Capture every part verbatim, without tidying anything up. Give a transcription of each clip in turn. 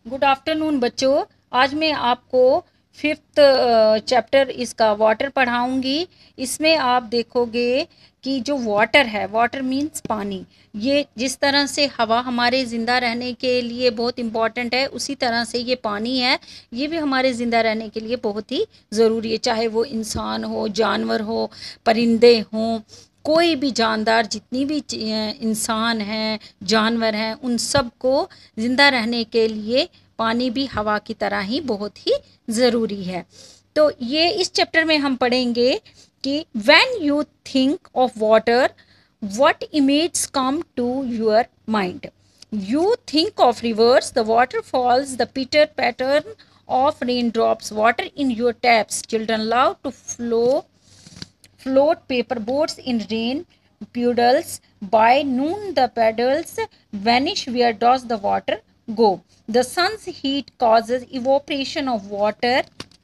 Good afternoon बच्चों। आज मैं आपको फिफ्थ चैप्टर इसका वाटर पढ़ाऊंगी। इसमें आप देखोगे कि जो वाटर है, वाटर मीन्स पानी, ये जिस तरह से हवा हमारे ज़िंदा रहने के लिए बहुत इम्पॉर्टेंट है, उसी तरह से ये पानी है, ये भी हमारे ज़िंदा रहने के लिए बहुत ही ज़रूरी है। चाहे वो इंसान हो, जानवर हो, परिंदे हों, कोई भी जानदार, जितनी भी इंसान हैं, जानवर हैं, उन सब को ज़िंदा रहने के लिए पानी भी हवा की तरह ही बहुत ही ज़रूरी है। तो ये इस चैप्टर में हम पढ़ेंगे कि when you think of water, what image come to your mind. You think of rivers, the waterfalls, the pitter pattern of raindrops, water in your taps. Children love to flow float paper boats in rain puddles. By noon the paddles vanish. Where does the water go? The sun's heat causes evaporation of water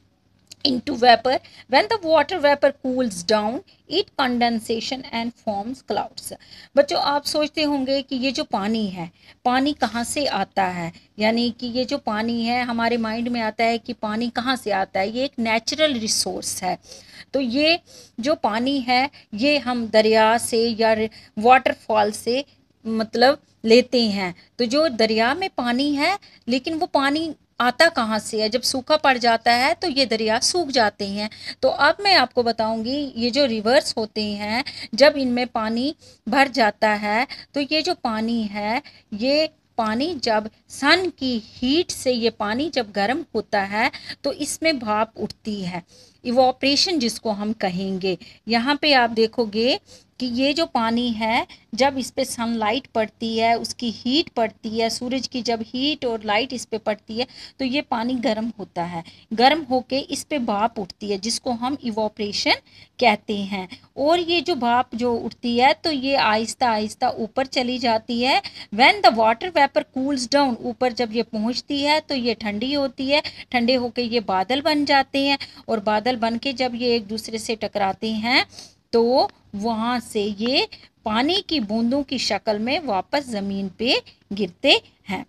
into vapor. When the water vapor cools down, it condensation and forms clouds. बच्चों, आप सोचते होंगे कि ये जो पानी है, पानी कहाँ से आता है, यानी कि ये जो पानी है, हमारे माइंड में आता है कि पानी कहाँ से आता है। ये एक नेचुरल रिसोर्स है। तो ये जो पानी है, ये हम दरिया से या वाटरफॉल से मतलब लेते हैं। तो जो दरिया में पानी है, लेकिन वो पानी आता कहाँ से है? जब सूखा पड़ जाता है तो ये दरिया सूख जाते हैं। तो अब मैं आपको बताऊंगी, ये जो रिवर्स होते हैं, जब इनमें पानी भर जाता है, तो ये जो पानी है, ये पानी जब सन की हीट से ये पानी जब गर्म होता है तो इसमें भाप उठती है, इवोपरेशन जिसको हम कहेंगे। यहाँ पे आप देखोगे कि ये जो पानी है, जब इस पे सनलाइट पड़ती है, उसकी हीट पड़ती है, सूरज की जब हीट और लाइट इस पे पड़ती है, तो ये पानी गर्म होता है। गर्म होके इस पे भाप उठती है, जिसको हम इवोपरेशन कहते हैं। और ये जो भाप जो उठती है, तो ये आहिस्ता आहिस्ता ऊपर चली जाती है। When the water vapour cools down, ऊपर जब ये पहुंचती है तो ये ठंडी होती है। ठंडे होके ये बादल बन जाते हैं, और बादल बन के जब ये एक दूसरे से टकराते हैं, तो वहाँ से ये पानी की बूंदों की शक्ल में वापस ज़मीन पे गिरते हैं।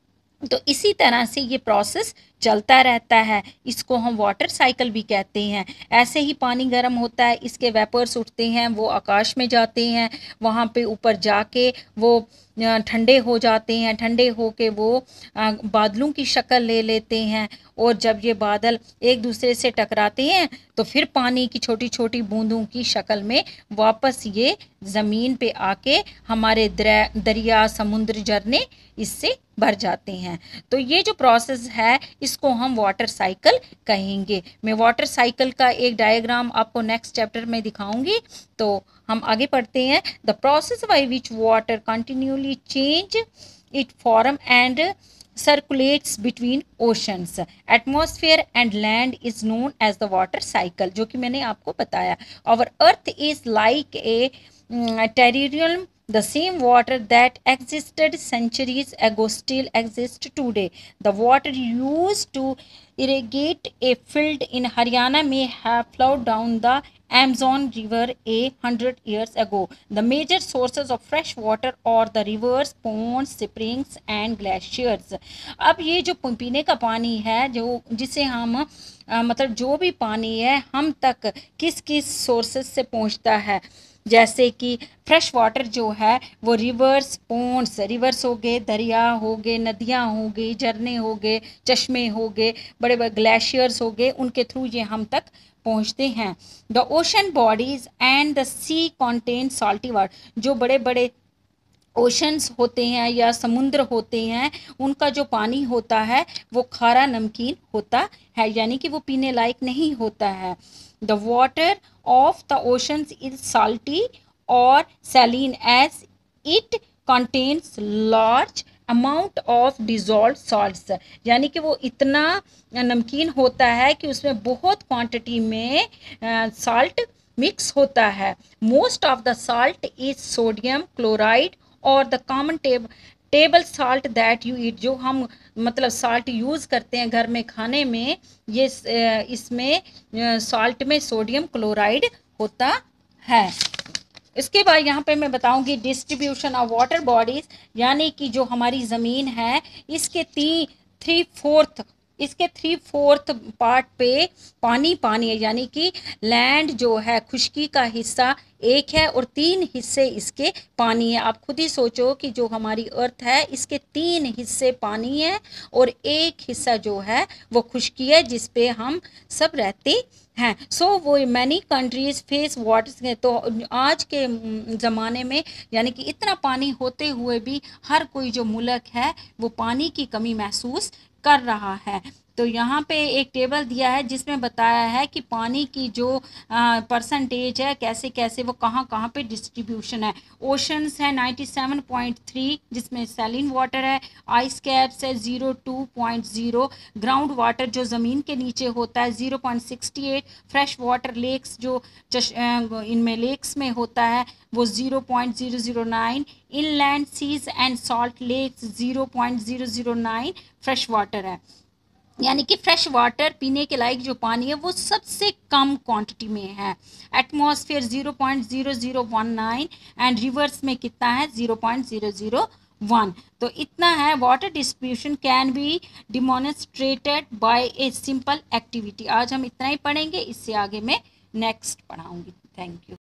तो इसी तरह से ये प्रोसेस चलता रहता है। इसको हम वाटर साइकिल भी कहते हैं। ऐसे ही पानी गर्म होता है, इसके वेपर्स उठते हैं, वो आकाश में जाते हैं, वहाँ पे ऊपर जाके वो ठंडे हो जाते हैं। ठंडे होके वो बादलों की शक्ल ले लेते हैं, और जब ये बादल एक दूसरे से टकराते हैं तो फिर पानी की छोटी छोटी बूंदों की शक्ल में वापस ये ज़मीन पे आके हमारे दरिया, समुद्र, झरने इससे भर जाते हैं। तो ये जो प्रोसेस है, इसको हम वाटर साइकिल कहेंगे। मैं वाटर साइकिल का एक डायग्राम आपको नेक्स्ट चैप्टर में दिखाऊंगी। तो हम आगे पढ़ते हैं। The process by which water continuously change it form and circulates between oceans, atmosphere and land is known as the water cycle, जो कि मैंने आपको बताया। Our earth is like a um, terrarium. The same water that existed centuries ago still exists today. The water used to irrigate a field in Haryana may have flowed down the Amazon River a hundred years ago. The major sources of fresh water are the rivers, ponds, springs and glaciers. अब ये जो पीने का पानी है, जो जिसे हम आ, मतलब जो भी पानी है हम तक किस किस सोर्सेस से पहुंचता है, जैसे कि फ्रेश वाटर जो है वो रिवर्स, पोन्ड्स, रिवर्स हो गए, दरिया हो गए, नदियाँ हो गई, झरने हो गए, चश्मे हो गए, बड़े बड़े ग्लेशियर्स हो गए, उनके थ्रू ये हम तक पहुंचते हैं। The ocean bodies and the sea contain salty water, जो बड़े बड़े ओशंस होते हैं या समुद्र होते हैं, उनका जो पानी होता है वो खारा नमकीन होता है, यानी कि वो पीने लायक नहीं होता है। The water of the oceans is salty और saline as it contains large amount of dissolve salts, यानी कि वो इतना नमकीन होता है कि उसमें बहुत क्वांटिटी में साल्ट मिक्स होता है। Most of the salt is sodium chloride और the common tab table salt that you eat, जो हम मतलब साल्ट यूज़ करते हैं घर में खाने में, ये इसमें साल्ट में सोडियम क्लोराइड होता है। इसके बाद यहाँ पे मैं बताऊंगी डिस्ट्रीब्यूशन ऑफ वाटर बॉडीज़, यानी कि जो हमारी ज़मीन है, इसके तीन थ्री फोर्थ इसके थ्री फोर्थ पार्ट पे पानी पानी है, यानी कि लैंड जो है खुश्की का हिस्सा एक है और तीन हिस्से इसके पानी है। आप खुद ही सोचो कि जो हमारी अर्थ है इसके तीन हिस्से पानी है और एक हिस्सा जो है वो खुश्की है जिस पे हम सब रहते हैं। सो so, वो मैनी कंट्रीज फेस वाटर, तो आज के ज़माने में यानी कि इतना पानी होते हुए भी हर कोई जो मुल्क है वो पानी की कमी महसूस कर रहा है। तो यहाँ पे एक टेबल दिया है जिसमें बताया है कि पानी की जो परसेंटेज है कैसे कैसे वो कहाँ कहाँ पे डिस्ट्रीब्यूशन है। ओशंस है नाइन्टी सेवन पॉइंट थ्री जिसमें सैलिन वाटर है, आइस कैप्स है zero two point zero, ground water जो ज़मीन के नीचे होता है zero point sixty eight, fresh water lakes जो इनमें लेक्स में होता है वो zero point zero zero nine, inland seas and salt lakes zero point zero zero nine fresh water है। यानी कि फ्रेश वाटर पीने के लायक जो पानी है वो सबसे कम क्वांटिटी में है। Atmosphere zero point zero zero one nine and rivers में कितना है zero point zero zero one. तो इतना है। Water distribution can be demonstrated by a simple activity. आज हम इतना ही पढ़ेंगे, इससे आगे मैं नेक्स्ट पढ़ाऊंगी। Thank you.